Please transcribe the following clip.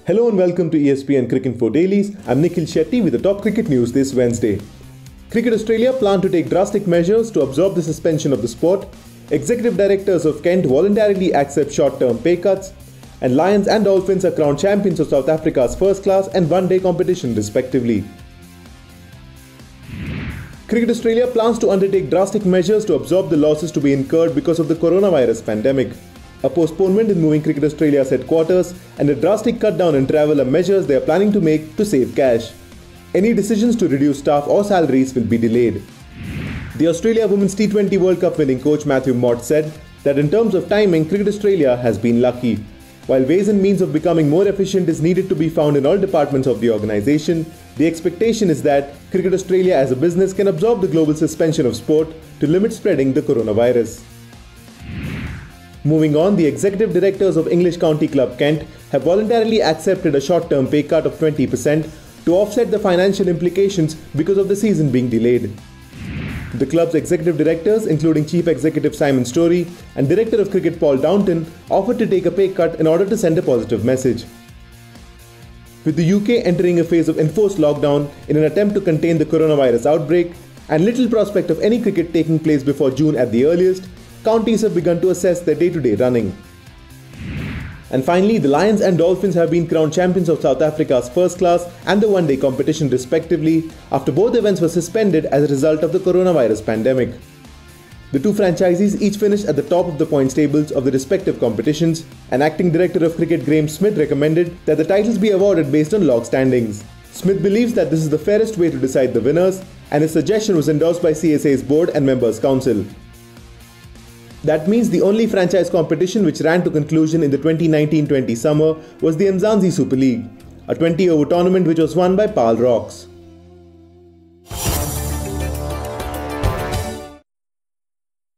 Hello and welcome to ESPNcricinfo Dailies. I'm Nikhil Shetty with the top cricket news this Wednesday. Cricket Australia plan to take drastic measures to absorb the suspension of the sport. Executive directors of Kent voluntarily accept short-term pay cuts. And Lions and Dolphins are crowned champions of South Africa's first class and one-day competition respectively. Cricket Australia plans to undertake drastic measures to absorb the losses to be incurred because of the coronavirus pandemic. A postponement in moving Cricket Australia's headquarters and a drastic cut down in travel are measures they are planning to make to save cash. Any decisions to reduce staff or salaries will be delayed. The Australia Women's T20 World Cup winning coach Matthew Mott said that in terms of timing, Cricket Australia has been lucky. While ways and means of becoming more efficient is needed to be found in all departments of the organisation, the expectation is that Cricket Australia as a business can absorb the global suspension of sport to limit spreading the coronavirus. Moving on, the executive directors of English county club Kent have voluntarily accepted a short-term pay cut of 20% to offset the financial implications because of the season being delayed. The club's executive directors, including Chief Executive Simon Story and Director of Cricket Paul Downton, offered to take a pay cut in order to send a positive message. With the UK entering a phase of enforced lockdown in an attempt to contain the coronavirus outbreak and little prospect of any cricket taking place before June at the earliest, counties have begun to assess their day-to-day running. And finally, the Lions and Dolphins have been crowned champions of South Africa's first class and the one-day competition respectively after both events were suspended as a result of the coronavirus pandemic. The two franchises each finished at the top of the points tables of the respective competitions, and acting director of cricket Graeme Smith recommended that the titles be awarded based on log standings. Smith believes that this is the fairest way to decide the winners, and his suggestion was endorsed by CSA's board and members' council. That means the only franchise competition which ran to conclusion in the 2019-20 summer was the Mzansi Super League, a 20-over tournament which was won by Paarl Rocks.